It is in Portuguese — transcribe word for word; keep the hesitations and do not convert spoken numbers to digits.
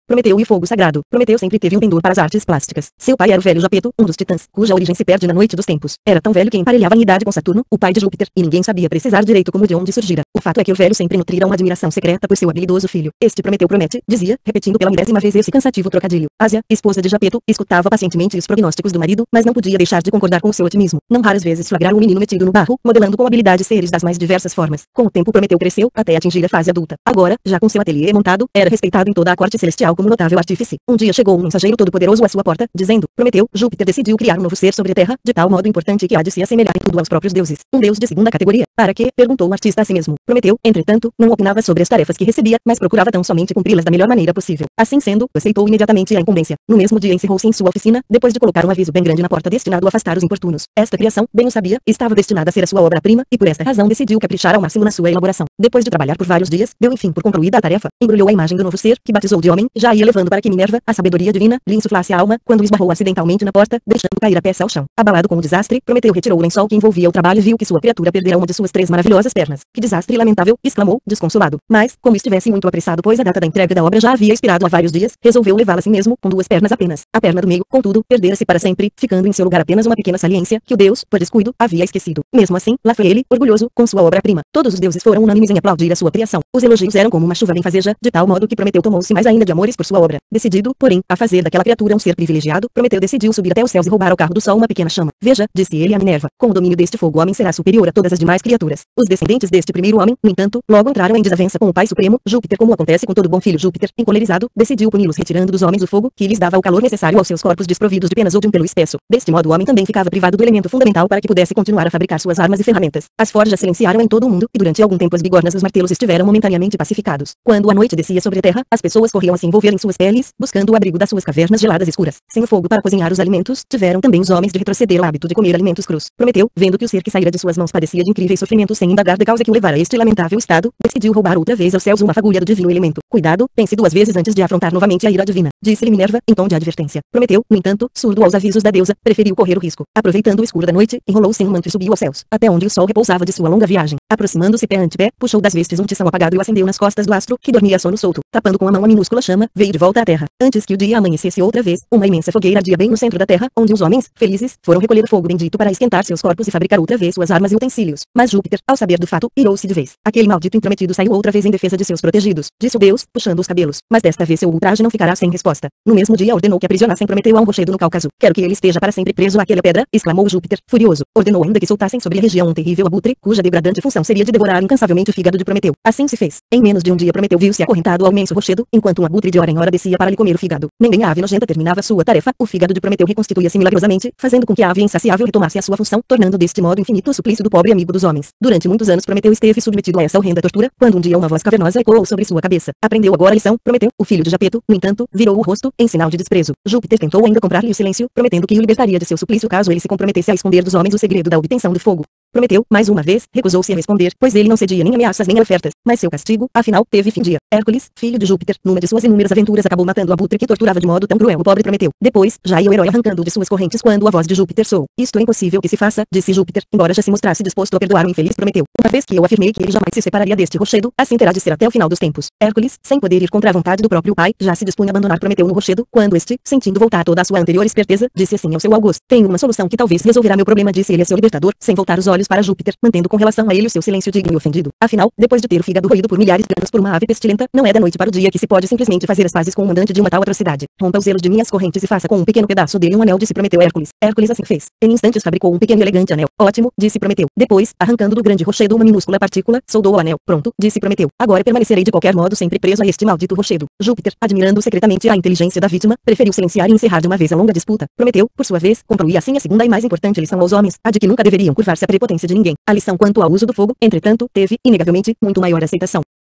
Prometeu e o fogo sagrado. Prometeu sempre teve um pendor para as artes plásticas. Seu pai era o velho Japeto, um dos titãs, cuja origem se perde na noite dos tempos. Era tão velho que emparelhava em idade com Saturno, o pai de Júpiter, e ninguém sabia precisar direito como de onde surgira. O fato é que o velho sempre nutrira uma admiração secreta por seu habilidoso filho. Este Prometeu promete, dizia, repetindo pela milésima vez esse cansativo trocadilho. Ásia, esposa de Japeto, escutava pacientemente os prognósticos do marido, mas não podia deixar de concordar com o seu otimismo. Não raras vezes flagrara o menino metido no barro, modelando com habilidade seres das mais diversas formas. Com o tempo Prometeu cresceu, até atingir a fase adulta. Agora, já com seu ateliê montado, era respeitado em toda a corte celestial como notável artífice. Um dia chegou um mensageiro todo-poderoso à sua porta, dizendo: Prometeu, Júpiter decidiu criar um novo ser sobre a Terra, de tal modo importante que há de se assemelhar em tudo aos próprios deuses. Um deus de segunda categoria. Para quê? Perguntou o artista a si mesmo. Prometeu, entretanto, não opinava sobre as tarefas que recebia, mas procurava tão somente cumpri-las da melhor maneira possível. Assim sendo, aceitou imediatamente a incumbência. No mesmo dia encerrou-se em sua oficina, depois de colocar um aviso bem grande na porta destinado a afastar os importunos. Esta criação, bem o sabia, estava destinada a ser a sua obra-prima, e por esta razão decidiu caprichar ao máximo na sua elaboração. Depois de trabalhar por vários dias, deu enfim por concluída a tarefa, embrulhou a imagem do novo ser, que batizou de homem, já ia levando para que Minerva, a sabedoria divina, lhe insuflasse a alma, quando esbarrou acidentalmente na porta, deixando cair a peça ao chão. Abalado com o desastre, Prometeu retirou o lençol que envolvia o trabalho e viu que sua criatura perdera uma de suas três maravilhosas pernas. Que desastre lamentável, exclamou, desconsolado. Mas, como estivesse muito apressado pois a data da entrega da obra já havia expirado há vários dias, resolveu levá-la assim mesmo, com duas pernas apenas. A perna do meio, contudo, perdera-se para sempre, ficando em seu lugar apenas uma pequena saliência, que o deus, por descuido, havia esquecido. Mesmo assim, lá foi ele, orgulhoso, com sua obra-prima. Todos os deuses foram unânimes em aplaudir a sua criação. Os elogios eram como uma chuva benfazeja, de tal modo que Prometeu tomou-se mais ainda de amores por sua obra. Decidido, porém, a fazer daquela criatura um ser privilegiado, Prometeu decidiu subir até os céus e roubar ao carro do sol uma pequena chama. Veja, disse ele a Minerva, com o domínio deste fogo o homem será superior a todas as demais criaturas. Os descendentes deste primeiro homem, no entanto, logo entraram em desavença com o Pai Supremo, Júpiter, como acontece com todo bom filho. Júpiter, encolerizado, decidiu puni-los retirando dos homens o fogo, que lhes dava o calor necessário aos seus corpos desprovidos de penas ou de um pelo espesso. Deste modo o homem também ficava privado do elemento fundamental para que pudesse continuar a fabricar suas armas e ferramentas. As forjas silenciaram em todo o mundo, e durante algum tempo as bigornas dos martelos estiveram momentaneamente pacificados. Quando a noite descia sobre a terra, as pessoas corriam a se envolver em suas peles, buscando o abrigo das suas cavernas geladas e escuras. Sem o fogo para cozinhar os alimentos, tiveram também os homens de retroceder ao hábito de comer alimentos crus. Prometeu, vendo que o ser que saíra de suas mãos padecia de incríveis sofrimentos sem indagar da causa que o levara a este lamentável estado, decidiu roubar outra vez aos céus uma fagulha do divino elemento. Cuidado, pense duas vezes antes de afrontar novamente a ira divina, disse-lhe Minerva, em tom de advertência. Prometeu, no entanto, surdo aos avisos da deusa, preferiu correr o risco. Aproveitando o escuro da noite, enrolou-se em um manto e subiu aos céus, até onde o sol repousava de sua longa viagem. Aproximando-se pé ante pé, puxou das vestes um tição apagado e o acendeu nas costas do astro, que dormia a sono solto. Tapando com a mão a minúscula chama, veio de volta à terra. Antes que o dia amanhecesse outra vez, uma imensa fogueira ardia bem no centro da terra, onde os homens, felizes, foram recolher o fogo bendito para esquentar seus corpos e fabricar outra vez suas armas e utensílios. Mas Júpiter, ao saber do fato, irou-se de vez. Aquele maldito intrometido saiu outra vez em defesa de seus protegidos, disse o deus, puxando os cabelos. Mas desta vez seu ultraje não ficará sem resposta. No mesmo dia ordenou que aprisionassem Prometeu a um rochedo no Cáucaso. Quero que ele esteja para sempre preso àquela pedra, exclamou Júpiter, furioso. Ordenou ainda que soltassem sobre a região um terrível abutre, cuja degradante função seria de devorar incansavelmente o fígado de Prometeu. Assim se fez. Em menos de um dia Prometeu viu-se acorrentado ao imenso rochedo, enquanto um abutre de hora em hora descia para lhe comer o fígado. Nem bem a ave nojenta terminava sua tarefa, o fígado de Prometeu reconstituía-se milagrosamente, fazendo com que a ave insaciável retomasse a sua função, tornando deste modo infinito o suplício do pobre amigo dos homens. Durante muitos anos Prometeu esteve submetido a essa horrenda tortura, quando um dia uma voz cavernosa ecoou sobre sua cabeça. Aprendeu agora a lição, Prometeu, o filho de Japeto, no entanto, virou o rosto, em sinal de desprezo. Júpiter tentou ainda comprar-lhe o silêncio, prometendo que o libertaria de seu suplício caso ele se comprometesse a esconder dos homens o segredo da obtenção do fogo. Prometeu, mais uma vez, recusou-se a responder, pois ele não cedia nem ameaças nem a ofertas, mas seu castigo, afinal, teve fim dia. Hércules, filho de Júpiter, numa de suas inúmeras aventuras acabou matando o abutre que torturava de modo tão cruel o pobre Prometeu. Depois, já ia o herói arrancando de suas correntes quando a voz de Júpiter soou. Isto é impossível que se faça, disse Júpiter, embora já se mostrasse disposto a perdoar o infeliz Prometeu. Uma vez que eu afirmei que ele jamais se separaria deste rochedo, assim terá de ser até o final dos tempos. Hércules, sem poder ir contra a vontade do próprio pai, já se dispunha a abandonar Prometeu no rochedo, quando este, sentindo voltar toda a sua anterior esperteza, disse assim ao seu algoz: tenho uma solução que talvez resolverá meu problema, disse ele a seu libertador, sem voltar os olhos para Júpiter, mantendo com relação a ele o seu silêncio digno e ofendido. Afinal, depois de ter o fígado roído por milhares de anos por uma ave pestilenta, não é da noite para o dia que se pode simplesmente fazer as pazes com o mandante de uma tal atrocidade. Rompa os zelos de minhas correntes e faça com um pequeno pedaço dele um anel, disse Prometeu. Hércules. Hércules assim fez. Em instantes fabricou um pequeno e elegante anel. Ótimo, disse Prometeu. Depois, arrancando do grande rochedo uma minúscula partícula, soldou o anel. Pronto, disse Prometeu. Agora permanecerei de qualquer modo sempre preso a este maldito rochedo. Júpiter, admirando secretamente a inteligência da vítima, preferiu silenciar e encerrar de uma vez a longa disputa. Prometeu, por sua vez, concluía assim a segunda e mais importante lição aos homens, a de que nunca deveriam curvar-se à prepotência de ninguém. A lição quanto ao uso do fogo, entretanto, teve, inegavelmente, muito maior aceitação.